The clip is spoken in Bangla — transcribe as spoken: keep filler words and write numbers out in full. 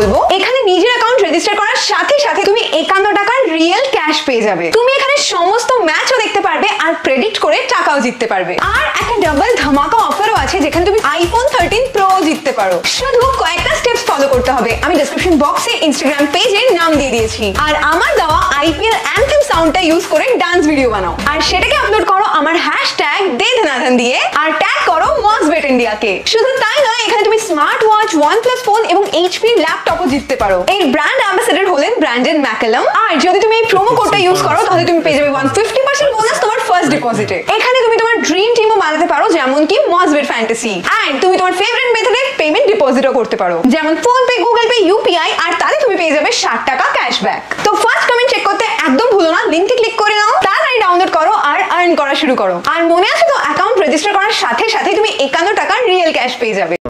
বলবো, এখানে নিজের অ্যাকাউন্ট রেজিস্টার করার সাথে সাথে তুমি একান্ন টাকার রিয়েল ক্যাশ পেয়ে যাবে। তুমি এখানে সমস্ত ম্যাচও দেখতে পারবে আর প্রেডিক্ট করে টাকাও জিততে পারবে। আর একটা ডাবল ধামাকা অফারও আছে যেখানে তুমি আইফোন থার্টিন প্রো জিততে পারো। শুধু কয়েকটা স্টেপস ফলো করতে হবে। আমি ডেসক্রিপশন বক্সে ইনস্টাগ্রাম পেজের নাম দিয়ে দিয়েছি। আর আমার দেওয়া আইপিএল অ্যানথেম সাউন্ডটা ইউজ করে ডান্স ভিডিও বানাও আর সেটাকে আপলোড করো আমার হ্যাশট্যাগ দে ধনাধন দিয়ে আর ট্যাগ করো মজবেট ইন্ডিয়াকে। শুধু তাই নয়, এখানে তুমি স্মার্ট ওয়াচ, ওয়ানপ্লাস ফোন এবং এইচপি ল্যাপটপও জিততে পারো। এই ব্র্যান্ড অ্যাম্বাসেডর হলেন ব্র্যান্ডেড ম্যাকালাম। আর যদি তুমি এই প্রোমো কোডটা ইউজ করো তাহলে তুমি পেয়ে যাবে ওয়ান ফিফটি পার্সেন্ট বোনাস তোমার ফার্স্ট ডিপোজিটে। এখানে তুমি তোমার ড্রিম টিমও বানাতে পারো, যেমন কি মজবেট ফ্যান্টাসি। এন্ড তুমি তোমার ফেভারিট মেথডে পেমেন্ট ডিপোজিটও করতে পারো, যেমন PhonePe, Google Pay, UPI. আর তাহলে তুমি পেয়ে যাবে ষাট টাকা ক্যাশব্যাক। তো ফার্স্ট কমেন্ট চেক করতে একদম ভুলো না, লিংকে ক্লিক করে নাও, তাড়াতাড়ি ডাউনলোড করো আর আর্ন করা শুরু করো। আর মনে আছে তো, অ্যাকাউন্ট রেজিস্টার করার সাথে সাথে তুমি একান্ন টাকা রিয়েল ক্যাশ পেয়ে যাবে।